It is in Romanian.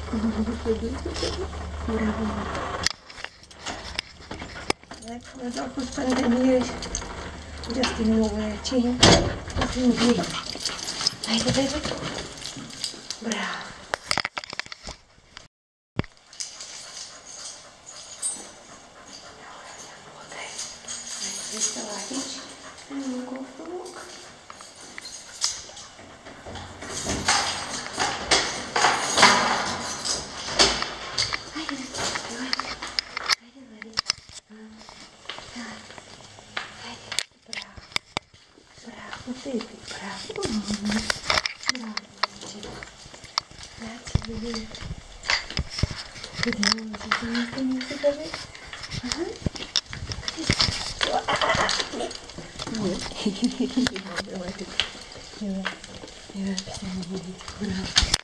Браво. Так, надо пускай just remove the chain. Haydi David. Bravo. Доставать. And go for walk. Ты браво. Браво. Grazie. Vediamo se mi покажи. Ага. Давай. Давай. Браво.